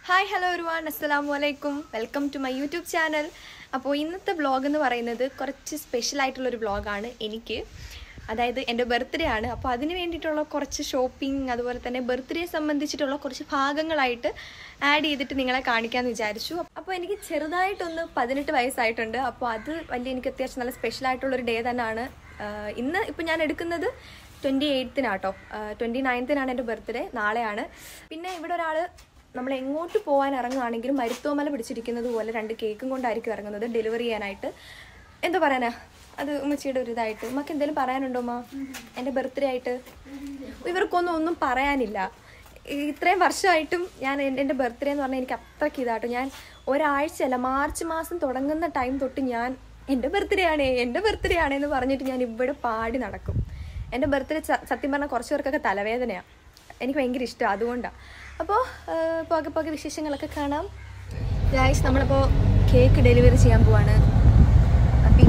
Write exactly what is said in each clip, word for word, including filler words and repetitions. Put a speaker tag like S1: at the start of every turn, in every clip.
S1: Hi, hello everyone. Assalamu alaikum. Welcome to my YouTube channel. അപ്പോൾ ഇന്നത്തെ vlog എന്ന് പറയുന്നത് കുറച്ച് സ്പെഷ്യൽ ആയിട്ടുള്ള ഒരു വ്ളോഗാണ് എനിക്ക്. അതായത് എൻ്റെ ബർത്ത്ഡേ ആണ്. അപ്പോൾ അതിന് വേണ്ടിയിട്ടുള്ള കുറച്ച് ഷോപ്പിംഗ് അതുപോലെ തന്നെ ബർത്ത്ഡേ സംബന്ധിച്ചിട്ടുള്ള കുറച്ച് ഭാഗങ്ങളായിട്ട് ആഡ് ചെയ്തിട്ട് നിങ്ങളെ കാണിക്കാമെന്ന് വിചാരിച്ചു. അപ്പോൾ എനിക്ക് ചെറുതായിട്ടൊന്ന് പതിനെട്ട് വയസ്സായിട്ടുണ്ട്. അപ്പോൾ അത് വലിയ എനിക്ക് അത്യാവശ്യം നല്ല സ്പെഷ്യൽ ആയിട്ടുള്ളൊരു ഡേ തന്നെയാണ്. ഇന്ന് ഇപ്പോൾ ഞാൻ എടുക്കുന്നത് ട്വൻറ്റി എയ്ത്തിനാട്ടോ. ട്വൻറ്റി നയൻത്തിനാണ് എൻ്റെ ബർത്ത്ഡേ, നാളെയാണ്. പിന്നെ ഇവിടെ ഒരാൾ നമ്മൾ എങ്ങോട്ട് പോകാൻ ഇറങ്ങുകയാണെങ്കിലും മരുത്തോമല പിടിച്ചിരിക്കുന്നത് പോലെ രണ്ട് കേക്കും കൊണ്ടായിരിക്കും ഇറങ്ങുന്നത് ഡെലിവറി ചെയ്യാനായിട്ട്. എന്താ പറയാനാ, അത് ഉമ്മച്ചിയുടെ ഒരു ഇതായിട്ട്. ഉമ്മക്ക് എന്തെങ്കിലും പറയാനുണ്ടോ അമ്മ എൻ്റെ ബർത്ത്ഡേ ആയിട്ട്? ഇവർക്കൊന്നും ഒന്നും പറയാനില്ല. ഇത്രയും വർഷമായിട്ടും ഞാൻ എൻ്റെ ബർത്ത്ഡേ എന്ന് പറഞ്ഞാൽ എനിക്ക് അത്രയ്ക്ക് ഇതാട്ടോ. ഞാൻ ഒരാഴ്ചയല്ല, മാർച്ച് മാസം തുടങ്ങുന്ന ടൈം തൊട്ട് ഞാൻ എൻ്റെ ബർത്ത്ഡേ ആണേ എൻ്റെ ബർത്ത്ഡേ ആണേ എന്ന് പറഞ്ഞിട്ട് ഞാൻ ഇവിടെ പാടി നടക്കും. എൻ്റെ ബർത്ത്ഡേ സത്യം പറഞ്ഞാൽ കുറച്ച് പേർക്കൊക്കെ തലവേദനയാണ്. എനിക്ക് ഭയങ്കര ഇഷ്ടമാണ്, അതുകൊണ്ടാണ്. അപ്പോൾ പോകെ പോകെ വിശേഷങ്ങളൊക്കെ കാണാം. ഗായ്സ്, നമ്മളിപ്പോൾ കേക്ക് ഡെലിവറി ചെയ്യാൻ പോവാണ്. അപ്പി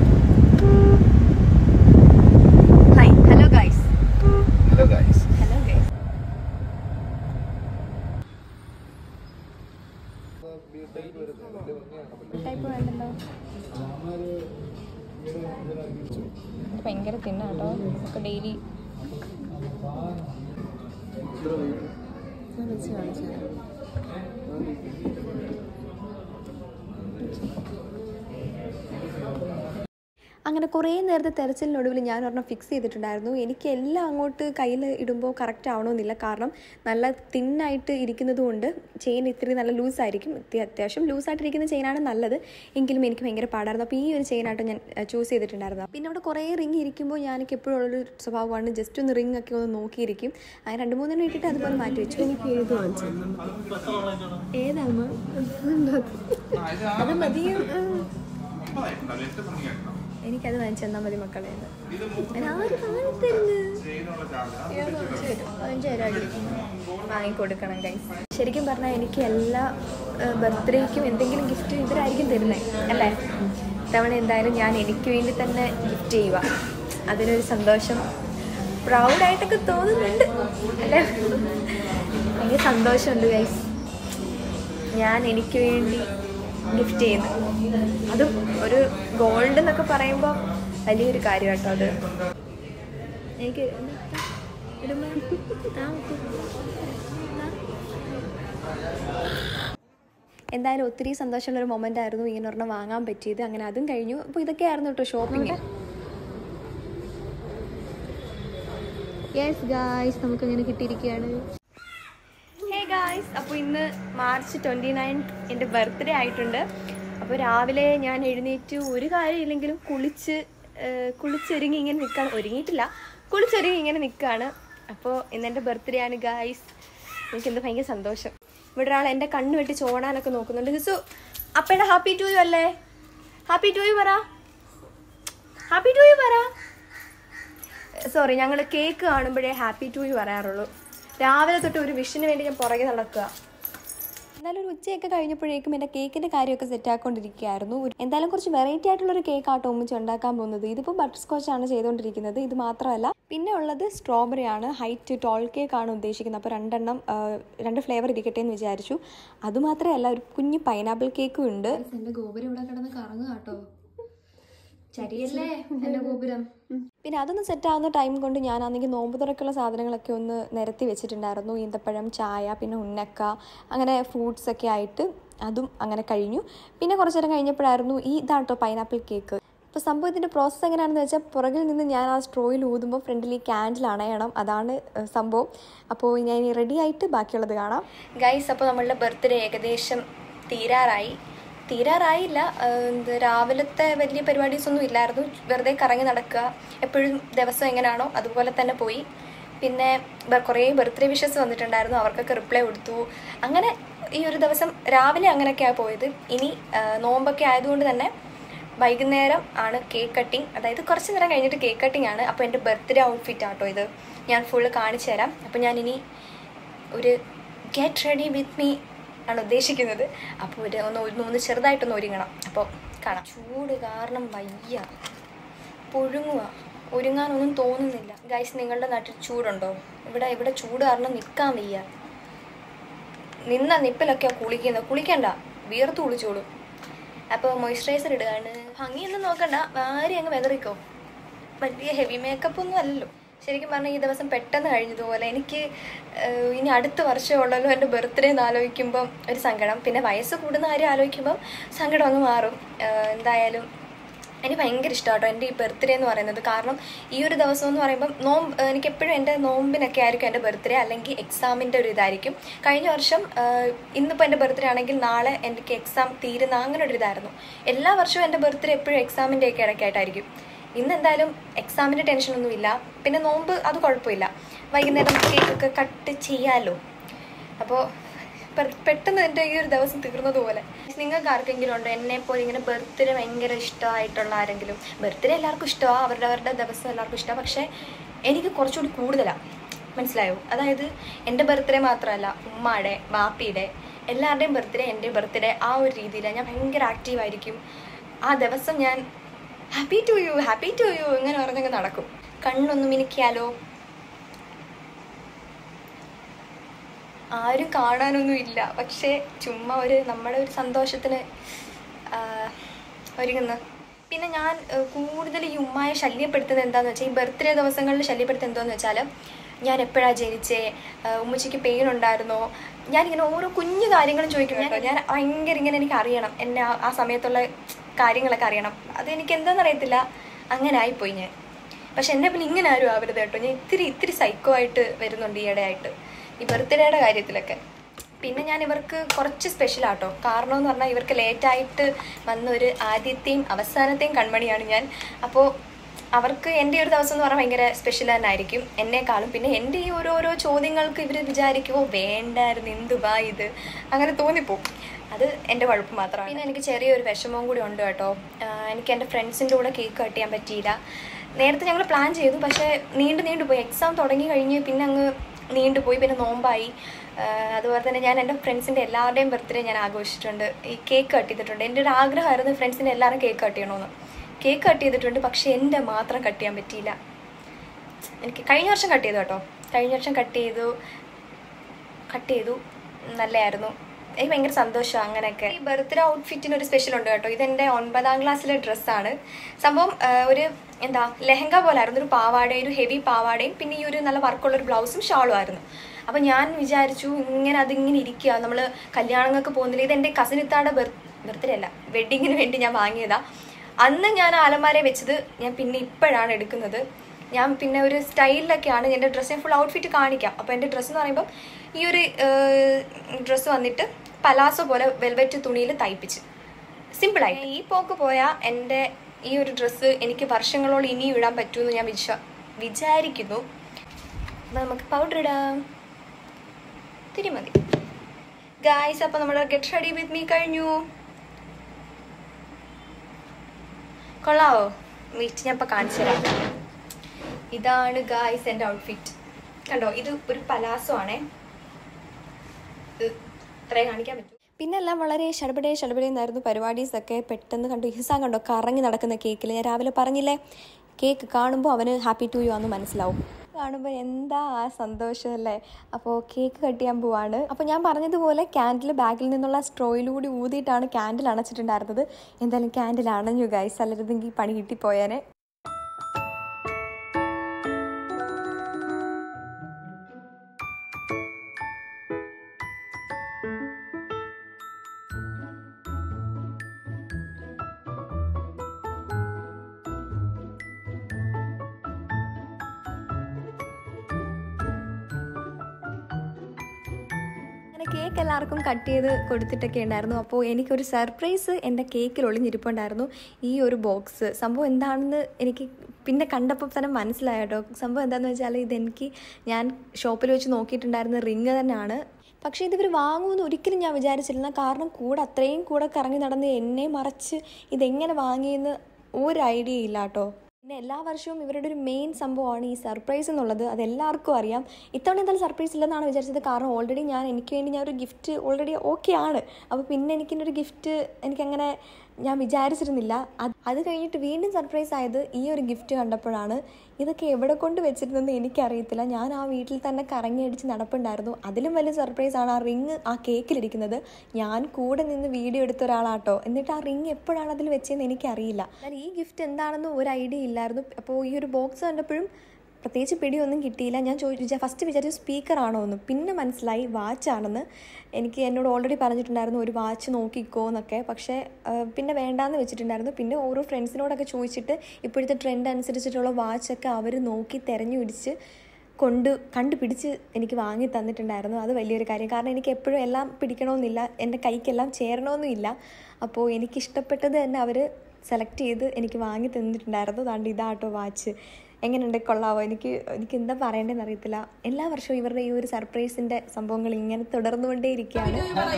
S1: hi, hello guys.
S2: Hello guys.
S1: Hello guys. Type വേണ്ടല്ലോ, ഭയങ്കര തിന്നാട്ടോ. ഒക്കെ ഡെയിലി വെച്ച് കാണിച്ചു. അങ്ങനെ കുറേ നേരത്തെ തെരച്ചിലിനൊടുവിൽ ഞാൻ ഒരെണ്ണം ഫിക്സ് ചെയ്തിട്ടുണ്ടായിരുന്നു. എനിക്ക് എല്ലാം അങ്ങോട്ട് കയ്യിൽ ഇടുമ്പോൾ കറക്റ്റ് ആവണമെന്നില്ല. കാരണം നല്ല തിന്നായിട്ട് ഇരിക്കുന്നത് കൊണ്ട് ചെയിൻ ഇത്തിരി നല്ല ലൂസായിരിക്കും. അത്യാവശ്യം ലൂസായിട്ടിരിക്കുന്ന ചെയിനാണ് നല്ലത്. എങ്കിലും എനിക്ക് ഭയങ്കര പാടായിരുന്നു. അപ്പോൾ ഈ ഒരു ചെയിനായിട്ട് ഞാൻ ചൂസ് ചെയ്തിട്ടുണ്ടായിരുന്നു. പിന്നെ അവിടെ കുറേ റിങ് ഇരിക്കുമ്പോൾ എനിക്ക് എപ്പോഴും ഉള്ളൊരു സ്വഭാവമാണ് ജസ്റ്റ് ഒന്ന് റിങ് ഒക്കെ ഒന്ന് നോക്കിയിരിക്കും. അങ്ങനെ രണ്ട് മൂന്നെണ്ണം ഇട്ടിട്ട് അതുപോലെ മാറ്റി വെച്ചു. എനിക്ക് എഴുതി വാങ്ങിച്ചു. ഏതാമ അത് മതിയും, എനിക്കത് വാങ്ങിച്ചു തന്നാൽ മതി മക്കളെ. വാങ്ങിക്കൊടുക്കണം ഗൈസ്. ശരിക്കും പറഞ്ഞാൽ എനിക്ക് എല്ലാ ബർത്ത്ഡേക്കും എന്തെങ്കിലും ഗിഫ്റ്റ് ഇവരായിരിക്കും തരുന്നത് അല്ലേ. തവണ എന്തായാലും ഞാൻ എനിക്ക് വേണ്ടി തന്നെ ഗിഫ്റ്റ് ചെയ്യുക. അതിനൊരു സന്തോഷം, പ്രൗഡായിട്ടൊക്കെ തോന്നുന്നുണ്ട് അല്ലേ. ഭയങ്കര സന്തോഷമുണ്ട് ഗൈസ്, ഞാൻ എനിക്ക് വേണ്ടി ഗിഫ്റ്റ് ചെയ്യുന്നു. അതും ഒരു ഗോൾഡ് എന്നൊക്കെ പറയുമ്പോൾ വലിയൊരു കാര്യം കേട്ടോ. അത് എനിക്ക് എന്തായാലും ഒത്തിരി സന്തോഷമുള്ളൊരു മൊമെൻ്റ് ആയിരുന്നു ഇങ്ങനെ ഒരെണ്ണം വാങ്ങാൻ പറ്റിയത്. അങ്ങനെ അതും കഴിഞ്ഞു. അപ്പോൾ ഇതൊക്കെയായിരുന്നു കേട്ടോ ഷോപ്പിംഗ്. യെസ് ഗായ്സ്, നമുക്കങ്ങനെ കിട്ടിയിരിക്കുകയാണ്. ഹേ ഗായ്സ്, അപ്പോൾ ഇന്ന് മാർച്ച് ട്വൻറ്റി നയൻത്ത് എൻ്റെ ബർത്ത്ഡേ ആയിട്ടുണ്ട്. അപ്പോൾ രാവിലെ ഞാൻ എഴുന്നേറ്റ് ഒരു കാര്യമില്ലെങ്കിലും കുളിച്ച് കുളിച്ചൊരുങ്ങി ഇങ്ങനെ നിൽക്കുകയാണ്. ഒരുങ്ങിയിട്ടില്ല, കുളിച്ചൊരുങ്ങി ഇങ്ങനെ നിൽക്കുകയാണ്. അപ്പോൾ ഇന്ന് എൻ്റെ ബർത്ത്ഡേ ആണ് ഗായ്സ്. എനിക്കെന്ത് ഭയങ്കര സന്തോഷം. ഇവിടെ ഒരാൾ എൻ്റെ കണ്ണ് വെട്ടി ചോടാനൊക്കെ നോക്കുന്നുണ്ട്. ഹിസു, അപ്പയുടെ ഹാപ്പി ടു യു അല്ലേ? ഹാപ്പി ടു യു പറ, ഹാപ്പി ടു യു പറ. സോറി, ഞങ്ങൾ കേക്ക് കാണുമ്പോഴേ ഹാപ്പി ടു യു പറയാറുള്ളൂ. രാവിലെ തൊട്ട് ഒരു വിഷിന് വേണ്ടി ഞാൻ പുറകെ നടക്കുക. എന്തായാലും ഒരു ഉച്ചയൊക്കെ കഴിഞ്ഞപ്പോഴേക്കും എൻ്റെ കേക്കിൻ്റെ കാര്യമൊക്കെ സെറ്റാക്കൊണ്ടിരിക്കുകയായിരുന്നു. എന്തായാലും കുറച്ച് വെറൈറ്റി ആയിട്ടുള്ളൊരു കേക്ക് ആട്ടോ ഒന്നിച്ച് ഉണ്ടാക്കാൻ പോകുന്നത്. ഇതിപ്പോൾ ബട്ടർ സ്കോച്ചാണ് ചെയ്തുകൊണ്ടിരിക്കുന്നത്. ഇത് മാത്രമല്ല, പിന്നെ ഉള്ളത് സ്ട്രോബെറി ആണ്. ഹൈറ്റ് ടോൾ കേക്കാണ് ഉദ്ദേശിക്കുന്നത്. അപ്പോൾ രണ്ടെണ്ണം രണ്ട് ഫ്ലേവർ ഇരിക്കട്ടെ എന്ന് വിചാരിച്ചു. അതുമാത്രമല്ല, ഒരു കുഞ്ഞ് പൈനാപ്പിൾ കേക്കും ഉണ്ട്. എൻ്റെ ഗോപുരം ഇവിടെ കിടന്ന് കറങ്ങുക കേട്ടോ. ചരിയല്ലേ എൻ്റെ ഗോപുരം. പിന്നെ അതൊന്ന് സെറ്റാവുന്ന ടൈം കൊണ്ട് ഞാനാണെങ്കിൽ നോമ്പ് തുറക്കുള്ള സാധനങ്ങളൊക്കെ ഒന്ന് നിരത്തി വെച്ചിട്ടുണ്ടായിരുന്നു. ഈന്തപ്പഴം, ചായ, പിന്നെ ഉന്നക്ക, അങ്ങനെ ഫ്രൂട്ട്സൊക്കെ ആയിട്ട് അതും അങ്ങനെ കഴിഞ്ഞു. പിന്നെ കുറച്ച് നേരം കഴിഞ്ഞപ്പോഴായിരുന്നു ഈ ഇതാട്ടോ പൈനാപ്പിൾ കേക്ക്. അപ്പോൾ സംഭവം ഇതിൻ്റെ പ്രോസസ്സ് എങ്ങനെയാണെന്ന് വെച്ചാൽ, പുറകിൽ നിന്ന് ഞാൻ ആ സ്ട്രോയിൽ ഊതുമ്പോൾ ഫ്രണ്ടിൽ ഈ ക്യാൻഡിൽ അണയണം. അതാണ് സംഭവം. അപ്പോൾ ഞാൻ ഇനി റെഡി ആയിട്ട് ബാക്കിയുള്ളത് കാണാം ഗൈസ്. അപ്പോൾ നമ്മളുടെ ബർത്ത്ഡേ ഏകദേശം തീരാറായി. തീരാറായില്ല, എന്ത് രാവിലത്തെ വലിയ പരിപാടീസൊന്നും ഇല്ലായിരുന്നു. വെറുതെ കറങ്ങി നടക്കുക, എപ്പോഴും ദിവസം എങ്ങനെയാണോ അതുപോലെ തന്നെ പോയി. പിന്നെ കുറേ ബർത്ത്ഡേ വിഷസ് വന്നിട്ടുണ്ടായിരുന്നു, അവർക്കൊക്കെ റിപ്ലൈ കൊടുത്തു. അങ്ങനെ ഈ ഒരു ദിവസം രാവിലെ അങ്ങനെയൊക്കെയാണ് പോയത്. ഇനി നോമ്പൊക്കെ ആയതുകൊണ്ട് തന്നെ വൈകുന്നേരം ആണ് കേക്ക് കട്ടിങ്. അതായത് കുറച്ച് നേരം കഴിഞ്ഞിട്ട് കേക്ക് കട്ടിങ് ആണ്. അപ്പോൾ എൻ്റെ ബർത്ത്ഡേ ഔട്ട്ഫിറ്റ് ആട്ടോ ഇത്. ഞാൻ ഫുള്ള് കാണിച്ചു തരാം. അപ്പോൾ ഞാനിനി ഒരു ഗെറ്റ് റെഡി വിത്ത് മീ ആണ് ഉദ്ദേശിക്കുന്നത്. അപ്പോൾ ഒരു ഒന്ന് ഒന്ന് ചെറുതായിട്ടൊന്ന് ഒരുങ്ങണം. അപ്പോൾ കാണാം. ചൂട് കാരണം വയ്യ, പൊഴുങ്ങുക, ഒരുങ്ങാനൊന്നും തോന്നുന്നില്ല. ഗൈസ്, നിങ്ങളുടെ നാട്ടിൽ ചൂടുണ്ടോ? ഇവിടെ ഇവിടെ ചൂട് കാരണം നിൽക്കാൻ വയ്യ. നിന്ന നിപ്പിലൊക്കെ കുളിക്കുന്നത്. കുളിക്കണ്ട, വിയർത്ത് കുളിച്ചോളൂ. അപ്പോൾ മോയ്സ്ചറൈസർ ഇടുകയാണ്. ഭംഗിയൊന്നും നോക്കണ്ട, ആരും അങ്ങ് വെതറിക്കോ. വലിയ ഹെവി മേക്കപ്പ് ഒന്നും അല്ലല്ലോ. ശരിക്കും പറഞ്ഞാൽ ഈ ദിവസം പെട്ടെന്ന് കഴിഞ്ഞതുപോലെ. എനിക്ക് ഇനി അടുത്ത വർഷമുള്ളല്ലോ എൻ്റെ ബർത്ത്ഡേ എന്ന് ആലോചിക്കുമ്പം ഒരു സങ്കടം. പിന്നെ വയസ്സ് കൂടുന്ന കാര്യം ആലോചിക്കുമ്പം സങ്കടം അങ്ങ് മാറും. എന്തായാലും എനിക്ക് ഭയങ്കര ഇഷ്ടമാട്ടോ എൻ്റെ ഈ ബർത്ത്ഡേ എന്ന് പറയുന്നത്. കാരണം ഈ ഒരു ദിവസം എന്ന് പറയുമ്പം നോമ്പ്, എനിക്കെപ്പോഴും എൻ്റെ നോമ്പിനൊക്കെ ആയിരിക്കും എൻ്റെ ബർത്ത്ഡേ, അല്ലെങ്കിൽ എക്സാമിൻ്റെ ഒരു ഇതായിരിക്കും. കഴിഞ്ഞ വർഷം ഇന്നിപ്പോൾ എൻ്റെ ബർത്ത്ഡേ ആണെങ്കിൽ നാളെ എനിക്ക് എക്സാം തീരുന്ന അങ്ങനെ ഒരു ഇതായിരുന്നു. എല്ലാ വർഷവും എൻ്റെ ബർത്ത്ഡേ എപ്പോഴും എക്സാമിൻ്റെ ഒക്കെ ഇടയ്ക്കായിട്ടായിരിക്കും. ഇന്ന് എന്തായാലും എക്സാമിൻ്റെ ടെൻഷനൊന്നുമില്ല. പിന്നെ നോമ്പ് അത് കുഴപ്പമില്ല, വൈകുന്നേരം കേക്കൊക്കെ കട്ട് ചെയ്യാമല്ലോ. അപ്പോൾ പെട്ടെന്ന് എൻ്റെ ഈ ഒരു ദിവസം തീർന്നതുപോലെ. നിങ്ങൾക്ക് ആർക്കെങ്കിലും ഉണ്ടോ എന്നെപ്പോലെ ഇങ്ങനെ ബർത്ത്ഡേ ഭയങ്കര ഇഷ്ടമായിട്ടുള്ള ആരെങ്കിലും? ബർത്ത്ഡേ എല്ലാവർക്കും ഇഷ്ടമാണ്, അവരുടെ അവരുടെ ദിവസം എല്ലാവർക്കും ഇഷ്ടമാണ്. പക്ഷേ എനിക്ക് കുറച്ചുകൂടി കൂടുതലാണ്, മനസ്സിലായോ? അതായത് എൻ്റെ ബർത്ത്ഡേ മാത്രമല്ല, ഉമ്മയുടെ, ബാപ്പിയുടെ, എല്ലാവരുടെയും ബർത്ത്ഡേ എൻ്റെ ബർത്ത്ഡേ ആ ഒരു രീതിയിലാണ്. ഞാൻ ഭയങ്കര ആക്റ്റീവായിരിക്കും ആ ദിവസം. ഞാൻ happy to you, happy to you ഇങ്ങനെ പറഞ്ഞങ്ങ് നടക്കും. കണ്ണൊന്നും മിനിക്കാലോ, ആരും കാണാനൊന്നും ഇല്ല, പക്ഷേ ചുമ്മാ ഒരു നമ്മുടെ ഒരു സന്തോഷത്തിന് ഒരുങ്ങുന്ന. പിന്നെ ഞാൻ കൂടുതൽ ഈ ഉമ്മയെ ശല്യപ്പെടുത്തുന്നത് എന്താണെന്ന് വെച്ചാൽ, ഈ ബർത്ത്ഡേ ദിവസങ്ങളിൽ ശല്യപ്പെടുത്തുന്നത് എന്താണെന്ന് വെച്ചാൽ, ഞാൻ എപ്പോഴാണ് ജനിച്ചേ, ഉമ്മച്ചിക്ക് പെയിൻ ഉണ്ടായിരുന്നോ, ഞാനിങ്ങനെ ഓരോ കുഞ്ഞു കാര്യങ്ങളും ചോദിക്കും. ഞാൻ ഞാൻ ഭയങ്കര ഇങ്ങനെ എനിക്ക് അറിയണം, എന്നെ ആ സമയത്തുള്ള കാര്യങ്ങളൊക്കെ അറിയണം. അതെനിക്ക് എന്താണെന്ന് അറിയത്തില്ല, അങ്ങനെ ആയിപ്പോയി ഞാൻ. പക്ഷെ എൻ്റെ പിന്നെ ഇങ്ങനെ ആരും ആവരുത് കേട്ടോ. ഞാൻ ഇത്തിരി ഇത്തിരി സൈക്കോ ആയിട്ട് വരുന്നുണ്ട് ഈയിടെയായിട്ട് ഈ ബർത്ത്ഡേയുടെ കാര്യത്തിലൊക്കെ. പിന്നെ ഞാൻ ഇവർക്ക് കുറച്ച് സ്പെഷ്യലാട്ടോ. കാരണം എന്ന് പറഞ്ഞാൽ ഇവർക്ക് ലേറ്റായിട്ട് വന്നൊരു ആദ്യത്തെയും അവസാനത്തെയും കൺമണിയാണ് ഞാൻ. അപ്പോൾ അവർക്ക് എൻ്റെ ഒരു ദിവസം എന്ന് പറഞ്ഞാൽ ഭയങ്കര സ്പെഷ്യൽ തന്നെ ആയിരിക്കും എന്നെക്കാളും. പിന്നെ എൻ്റെ ഈ ഓരോരോ ചോദ്യങ്ങൾക്ക് ഇവർ വിചാരിക്കുമോ വേണ്ടായിരുന്നു, എന്തുവാ ഇത്, അങ്ങനെ തോന്നിപ്പോവും. അത് എൻ്റെ കുഴപ്പം മാത്രമാണ്. പിന്നെ എനിക്ക് ചെറിയൊരു വിഷമവും കൂടി ഉണ്ട് കേട്ടോ. എനിക്ക് എൻ്റെ ഫ്രണ്ട്സിൻ്റെ കൂടെ കേക്ക് കട്ട് ചെയ്യാൻ പറ്റിയില്ല. നേരത്തെ ഞങ്ങൾ പ്ലാൻ ചെയ്തു, പക്ഷേ നീണ്ടു നീണ്ടു പോയി. എക്സാം തുടങ്ങി കഴിഞ്ഞ് പിന്നെ അങ്ങ് നീണ്ടുപോയി, പിന്നെ നോമ്പായി. അതുപോലെ തന്നെ ഞാൻ എൻ്റെ ഫ്രണ്ട്സിൻ്റെ എല്ലാവരുടെയും ബർത്ത്ഡേ ഞാൻ ആഘോഷിച്ചിട്ടുണ്ട്, ഈ കേക്ക് കട്ട് ചെയ്തിട്ടുണ്ട്. എൻ്റെ ഒരു ആഗ്രഹമായിരുന്നു ഫ്രണ്ട്സിൻ്റെ എല്ലാവരും കേക്ക് കട്ട് ചെയ്യണമെന്ന്. കേക്ക് കട്ട് ചെയ്തിട്ടുണ്ട്, പക്ഷേ എൻ്റെ മാത്രം കട്ട് ചെയ്യാൻ പറ്റിയില്ല. എനിക്ക് കഴിഞ്ഞ വർഷം കട്ട് ചെയ്തു കേട്ടോ, കഴിഞ്ഞ വർഷം കട്ട് ചെയ്തു കട്ട് ചെയ്തു നല്ലതായിരുന്നു. എനിക്ക് ഭയങ്കര സന്തോഷമാണ് അങ്ങനെയൊക്കെ. ഈ ബർത്ത്ഡേ ഔട്ട്ഫിറ്റിന് ഒരു സ്പെഷ്യൽ ഉണ്ട് കേട്ടോ. ഇതെൻ്റെ ഒൻപതാം ക്ലാസ്സിലെ ഡ്രസ്സാണ്. സംഭവം ഒരു എന്താ ലെഹങ്ക പോലെ ആയിരുന്നു, ഒരു പാവാടയും, ഒരു ഹെവി പാവാടയും, പിന്നെ ഈ ഒരു നല്ല വർക്കുള്ളൊരു ബ്ലൗസും ഷാളും ആയിരുന്നു. അപ്പം ഞാൻ വിചാരിച്ചു ഇങ്ങനെ അതിങ്ങനെ ഇരിക്കുക, നമ്മൾ കല്യാണങ്ങൾക്ക് പോകുന്നില്ല. ഇതെൻ്റെ കസിനിത്താടെ ബർത്ത് ബർത്ത്ഡേ അല്ല, വെഡ്ഡിങ്ങിന് വേണ്ടി ഞാൻ വാങ്ങിയതാണ്. അന്ന് ഞാൻ ആലമാരെ വെച്ചത് ഞാൻ പിന്നെ ഇപ്പോഴാണ് എടുക്കുന്നത്. ഞാൻ പിന്നെ ഒരു സ്റ്റൈലിലൊക്കെയാണ് എൻ്റെ ഡ്രസ്സ്, ഞാൻ ഫുൾ ഔട്ട്ഫിറ്റ് കാണിക്കാം. അപ്പോൾ എൻ്റെ ഡ്രസ്സ് എന്ന് പറയുമ്പം ഈ ഒരു ഡ്രസ്സ് വന്നിട്ട് പലാസോ പോലെ വെൽവെറ്റ് തുണിയിൽ തയ്പ്പിച്ച് സിമ്പിളായി. ഈ പോക്ക് പോയാൽ എൻ്റെ ഈ ഒരു ഡ്രസ്സ് എനിക്ക് വർഷങ്ങളോളം ഇനിയും ഇടാൻ പറ്റുമെന്ന് ഞാൻ വിശ്വ വിചാരിക്കുന്നു. അപ്പം നമുക്ക് പൗഡർ ഇടാം, തിരി മതി ഗായ്സ്. അപ്പോൾ നമ്മുടെ ഗെറ്റ് റെഡി വിത്ത് മീ കഴിഞ്ഞു. കൊള്ളാവോ? വീറ്റ് ഞാൻ ഇപ്പോൾ കാണിച്ചു തരാം. ഇതാണ് ഗായ്സ് എൻ്റെ ഔട്ട്ഫിറ്റ്. കണ്ടോ, ഇത് ഒരു പലാസോ ആണേ. ഇത് ഇത്രയും കാണിക്കാൻ പറ്റും. പിന്നെ എല്ലാം വളരെ ഷടപടേ ഷടപടേന്നായിരുന്നു പരിപാടീസൊക്കെ. പെട്ടെന്ന് കണ്ടു ഹിസാൻ കണ്ടോ കറങ്ങി നടക്കുന്ന കേക്കിൽ. ഞാൻ രാവിലെ പറഞ്ഞില്ലേ, കേക്ക് കാണുമ്പോൾ അവന് ഹാപ്പി ടു യു ആണെന്ന് മനസ്സിലാവും. കാണുമ്പോൾ എന്താ ആ സന്തോഷമല്ലേ. അപ്പോൾ കേക്ക് കട്ട് ചെയ്യാൻ പോവാണ്. അപ്പോൾ ഞാൻ പറഞ്ഞതുപോലെ ക്യാൻഡിൽ ബാഗിൽ നിന്നുള്ള സ്ട്രോയിലൂടെ ഊതിയിട്ടാണ് ക്യാൻഡിൽ അണച്ചിട്ടുണ്ടായിരുന്നത്. എന്തായാലും ക്യാൻഡിൽ അണഞ്ഞു ഗൈസ്, അല്ലരുതെങ്കിൽ പണി കിട്ടിപ്പോയാനെ. കേക്ക് എല്ലാവർക്കും കട്ട് ചെയ്ത് കൊടുത്തിട്ടൊക്കെ ഉണ്ടായിരുന്നു. അപ്പോൾ എനിക്കൊരു സർപ്രൈസ് എൻ്റെ കേക്കിൽ ഒളിഞ്ഞിരിപ്പുണ്ടായിരുന്നു, ഈ ഒരു ബോക്സ്. സംഭവം എന്താണെന്ന് എനിക്ക് പിന്നെ കണ്ടപ്പോൾ തന്നെ മനസ്സിലായ കേട്ടോ. സംഭവം എന്താണെന്ന് വെച്ചാൽ ഇതെനിക്ക് ഞാൻ ഷോപ്പിൽ വെച്ച് നോക്കിയിട്ടുണ്ടായിരുന്ന റിങ് തന്നെയാണ്. പക്ഷേ ഇതിവർ വാങ്ങുമെന്ന് ഒരിക്കലും ഞാൻ വിചാരിച്ചിരുന്ന. കാരണം കൂടെ അത്രയും കൂടെ കറങ്ങി നടന്ന് എന്നെ മറച്ച് ഇതെങ്ങനെ വാങ്ങിയെന്ന് ഒരു ഐഡിയ ഇല്ല കേട്ടോ. പിന്നെ എല്ലാ വർഷവും ഇവരുടെ ഒരു മെയിൻ സംഭവമാണ് ഈ സർപ്രൈസ് എന്നുള്ളത്. അതെല്ലാവർക്കും അറിയാം. ഇത്തവണ എന്തായാലും സർപ്രൈസ് ഇല്ലെന്നാണ് വിചാരിച്ചത്. കാരണം ഓൾറെഡി ഞാൻ എനിക്ക് വേണ്ടി ഞാൻ ഒരു ഗിഫ്റ്റ് ഓൾറെഡി ഓക്കെ ആണ്. അപ്പോൾ പിന്നെ എനിക്കിൻ്റെ ഒരു ഗിഫ്റ്റ് എനിക്കങ്ങനെ ഞാൻ വിചാരിച്ചിരുന്നില്ല. അത് അത് കഴിഞ്ഞിട്ട് വീണ്ടും സർപ്രൈസ് ആയത് ഈ ഒരു ഗിഫ്റ്റ് കണ്ടപ്പോഴാണ്. ഇതൊക്കെ എവിടെ കൊണ്ട് വെച്ചിരുന്നെന്ന് എനിക്കറിയത്തില്ല. ഞാൻ ആ വീട്ടിൽ തന്നെ കറങ്ങി അടിച്ച് നടപ്പുണ്ടായിരുന്നു. അതിലും വലിയ സർപ്രൈസാണ് ആ റിങ് ആ കേക്കിലിരിക്കുന്നത്. ഞാൻ കൂടെ നിന്ന് വീഡിയോ എടുത്ത ഒരാളാട്ടോ. എന്നിട്ട് ആ റിങ് എപ്പോഴാണ് അതിൽ വെച്ചതെന്ന് എനിക്കറിയില്ല. എന്നാൽ ഈ ഗിഫ്റ്റ് എന്താണെന്ന് ഒരു ഐഡിയ ഇല്ലായിരുന്നു. അപ്പോൾ ഈ ഒരു ബോക്സ് കണ്ടപ്പോഴും പ്രത്യേകിച്ച് പിടിയൊന്നും കിട്ടിയില്ല. ഞാൻ ചോദിച്ചു ഫസ്റ്റ് വിചാരിച്ചു സ്പീക്കറാണോ എന്ന്. പിന്നെ മനസ്സിലായി വാച്ചാണെന്ന്. എനിക്ക് എന്നോട് ഓൾറെഡി പറഞ്ഞിട്ടുണ്ടായിരുന്നു ഒരു വാച്ച് നോക്കിക്കോ എന്നൊക്കെ. പക്ഷേ പിന്നെ വേണ്ടാന്ന് വെച്ചിട്ടുണ്ടായിരുന്നു. പിന്നെ ഓരോ ഫ്രണ്ട്സിനോടൊക്കെ ചോദിച്ചിട്ട് ഇപ്പോഴത്തെ ട്രെൻഡ് അനുസരിച്ചിട്ടുള്ള വാച്ചൊക്കെ അവർ നോക്കി തിരഞ്ഞു പിടിച്ച് കൊണ്ട് കണ്ടുപിടിച്ച് എനിക്ക് വാങ്ങി തന്നിട്ടുണ്ടായിരുന്നു. അത് വലിയൊരു കാര്യം. കാരണം എനിക്ക് എപ്പോഴും എല്ലാം പിടിക്കണമെന്നില്ല, എൻ്റെ കൈക്കെല്ലാം ചേരണമെന്നുമില്ല. അപ്പോൾ എനിക്കിഷ്ടപ്പെട്ടത് തന്നെ അവർ സെലക്ട് ചെയ്ത് എനിക്ക് വാങ്ങി തന്നിട്ടുണ്ടായിരുന്നു. അതുകൊണ്ട് ഇതാട്ടോ വാച്ച്. എങ്ങനെയുണ്ട്, കൊള്ളാവോ? എനിക്ക് എനിക്ക് എന്താ പറയേണ്ടതെന്ന് അറിയത്തില്ല. എല്ലാ വർഷവും ഇവരുടെ ഈ ഒരു സർപ്രൈസിൻ്റെ സംഭവങ്ങൾ ഇങ്ങനെ തുടർന്നുകൊണ്ടേയിരിക്കുകയാണ്.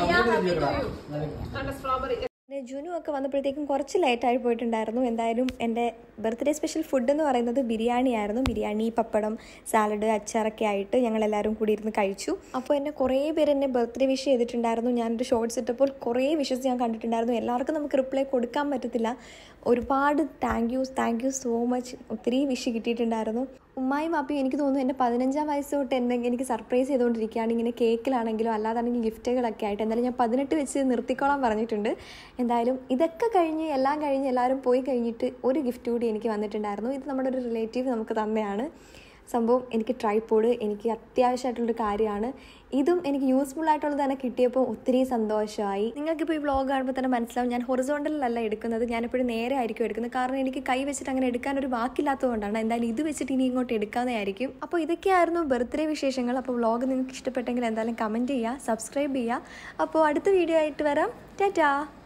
S1: ജുനു ഒക്കെ വന്നപ്പോഴത്തേക്കും കുറച്ച് ലേറ്റായി പോയിട്ടുണ്ടായിരുന്നു. എന്തായാലും എൻ്റെ ബർത്ത്ഡേ സ്പെഷ്യൽ ഫുഡ് എന്ന് പറയുന്നത് ബിരിയാണി ആയിരുന്നു. ബിരിയാണി, പപ്പടം, സാലഡ്, അച്ചാറൊക്കെ ആയിട്ട് ഞങ്ങളെല്ലാവരും കൂടി ഇരുന്ന് കഴിച്ചു. അപ്പോൾ എന്നെ കുറേ പേര് എന്നെ ബർത്ത്ഡേ വിഷ് ചെയ്തിട്ടുണ്ടായിരുന്നു. ഞാനൊരു ഷോർട്സ് ഇട്ടപ്പോൾ കുറേ വിഷസ് ഞാൻ കണ്ടിട്ടുണ്ടായിരുന്നു. എല്ലാവർക്കും നമുക്ക് റിപ്ലൈ കൊടുക്കാൻ പറ്റത്തില്ല. ഒരുപാട് thank you thank you so much. ഒത്തിരി വിഷ് കിട്ടിയിട്ടുണ്ടായിരുന്നു. ഉമ്മായും വാപ്പയും എനിക്ക് തോന്നുന്നു എൻ്റെ പതിനഞ്ചാം വയസ്സ് തൊട്ട് എന്നെ എനിക്ക് സർപ്രൈസ് ചെയ്തുകൊണ്ടിരിക്കുകയാണ്. ഇങ്ങനെ കേക്കിലാണെങ്കിലും അല്ലാതാണെങ്കിൽ ഗിഫ്റ്റുകളൊക്കെ ആയിട്ട്. എന്തായാലും ഞാൻ പതിനെട്ട് വെച്ച് നിർത്തിക്കോളാൻ പറഞ്ഞിട്ടുണ്ട്. എന്തായാലും ഇതൊക്കെ കഴിഞ്ഞ് എല്ലാം കഴിഞ്ഞ് എല്ലാവരും പോയി കഴിഞ്ഞിട്ട് ഒരു ഗിഫ്റ്റ് കൂടി എനിക്ക് വന്നിട്ടുണ്ടായിരുന്നു. ഇത് നമ്മുടെ ഒരു റിലേറ്റീവ് നമുക്ക് തന്നെയാണ്. സംഭവം എനിക്ക് ട്രൈപോഡ് എനിക്ക് അത്യാവശ്യമായിട്ടുള്ളൊരു കാര്യമാണ്. ഇതും എനിക്ക് യൂസ്ഫുൾ ആയിട്ടുള്ളത് തന്നെ കിട്ടിയപ്പോൾ ഒത്തിരി സന്തോഷമായി. നിങ്ങൾക്കിപ്പോൾ ഈ വ്ളോഗ് കാണുമ്പോൾ തന്നെ മനസ്സിലാവും ഞാൻ ഹൊറിസോണ്ടലല്ല എടുക്കുന്നത്. ഞാനെപ്പോഴും നേരെ ആയിരിക്കും എടുക്കുന്നത്. കാരണം എനിക്ക് കൈ വെച്ചിട്ട് അങ്ങനെ എടുക്കാനൊരു വാക്കില്ലാത്തതുകൊണ്ടാണ്. എന്തായാലും ഇത് വെച്ചിട്ട് ഇനി ഇങ്ങോട്ട് എടുക്കാവുന്നതായിരിക്കും. അപ്പോൾ ഇതൊക്കെയായിരുന്നു ബർത്ത്ഡേ വിശേഷങ്ങൾ. അപ്പോൾ വ്ളോഗ് നിങ്ങൾക്ക് ഇഷ്ടപ്പെട്ടെങ്കിൽ എന്തായാലും കമൻറ്റ് ചെയ്യുക, സബ്സ്ക്രൈബ് ചെയ്യുക. അപ്പോൾ അടുത്ത വീഡിയോ ആയിട്ട് വരാം. ടാറ്റാ.